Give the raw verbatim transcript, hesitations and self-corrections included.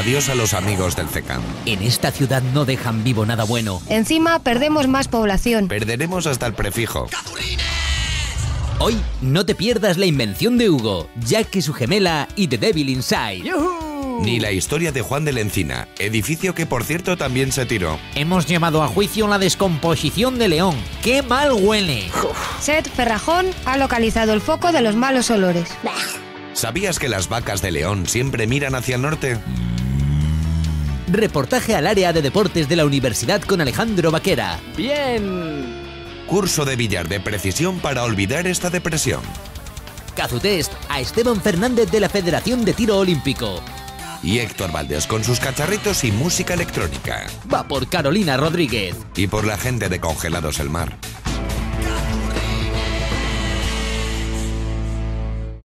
Adiós a los amigos del C E C A M. En esta ciudad no dejan vivo nada bueno. Encima perdemos más población. Perderemos hasta el prefijo. Hoy no te pierdas la invención de Hugo, Jack y su gemela y The Devil Inside. ¡Yujú! Ni la historia de Juan de la Encina, edificio que por cierto también se tiró. Hemos llevado a juicio la descomposición de León. ¡Qué mal huele! Seth Ferrajón ha localizado el foco de los malos olores. ¿Sabías que las vacas de León siempre miran hacia el norte? Reportaje al área de deportes de la universidad con Alejandro Vaquera. ¡Bien! Curso de billar de precisión para olvidar esta depresión. Cazutest a Esteban Fernández de la Federación de Tiro Olímpico. Y Héctor Valdés con sus cacharritos y música electrónica. Va por Carolina Rodríguez. Y por la gente de Congelados el Mar.